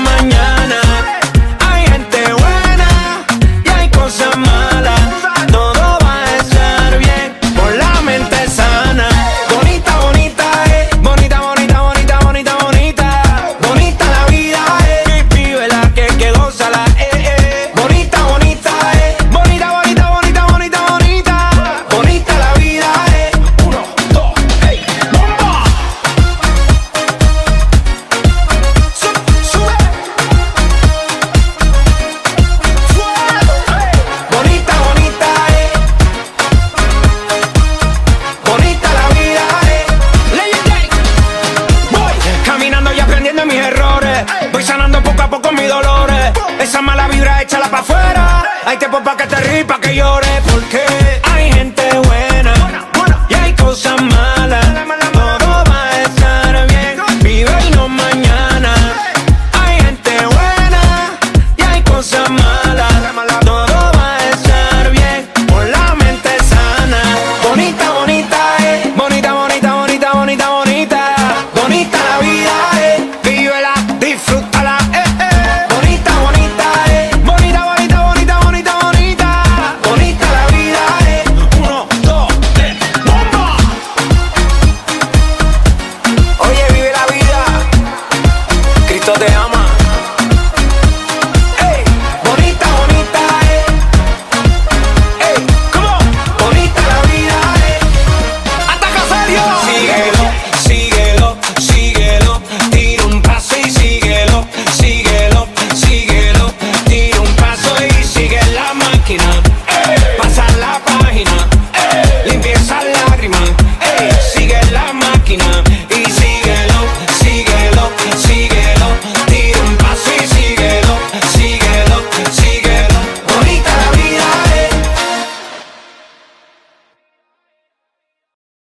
mañana. Hay gente buena y hay cosas malas. Todo va a estar bien con la mente sana. Bonita, bonita, bonita, bonita, bonita, bonita, bonita. Bonita la vida, vive la que goza la Bonita, bonita, bonita, bonita, bonita, bonita, bonita. Bonita la vida, 1, 2, ¡hey! ¡Bomba! Sube. Fuego. Bonita, bonita, bonita la vida, Legendary. Voy caminando y aprendiendo mis errores. Voy sanando poco a poco mis dolores. Esa mala vibra échala pa' afuera. Hay tiempo pa' que te ríes, pa' que llores.